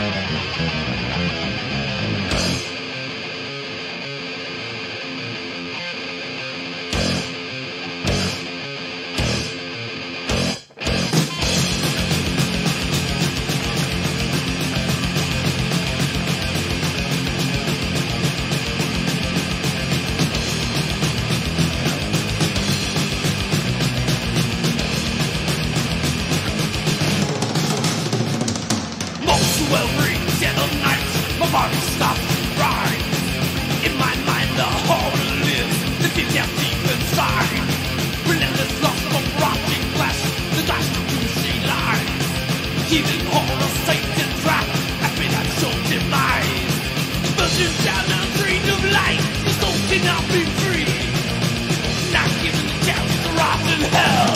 Every gentle night, my body stops to rise. In my mind, the horror lives, the deep down deep inside. Relentless loss of a rotting flesh, the dice to whom she lies. Heathen horror, Satan trap, I've been at soul demise. Virgin down a dream of light, the soul cannot be free. Not given the chance to rot in hell.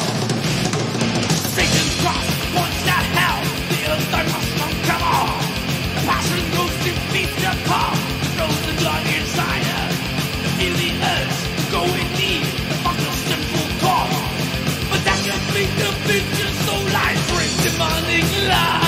Satan's cross points to hell, the earth I must not come on. Passion goes to beast apart, throws the blood inside her. Feel the urge, go in need, fuck the sinful cause. But that can make the picture so light, drink demonic love.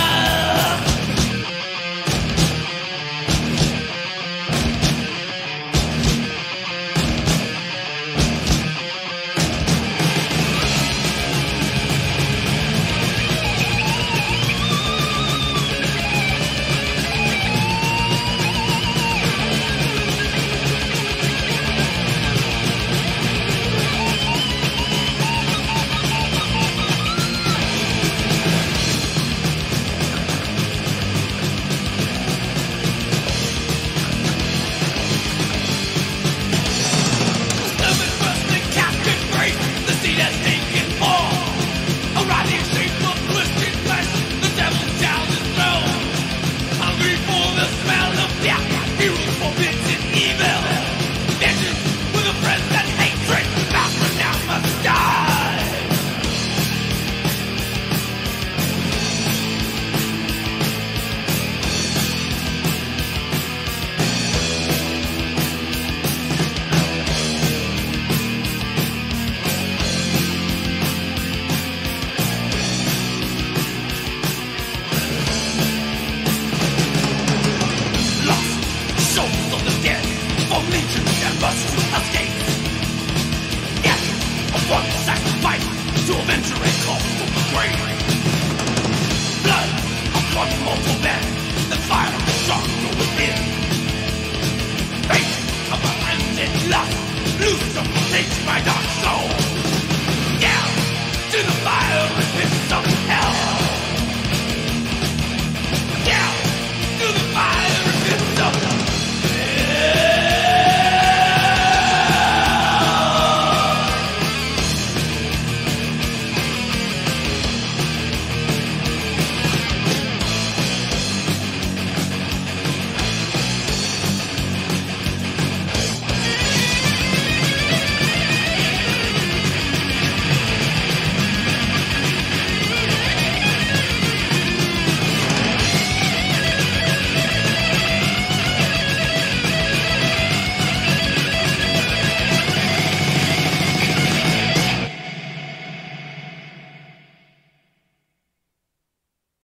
To avenge her and call from the grave. Blood of one mortal man, the fire of the strong go within. Fate of a undead lust, lose some takes my dark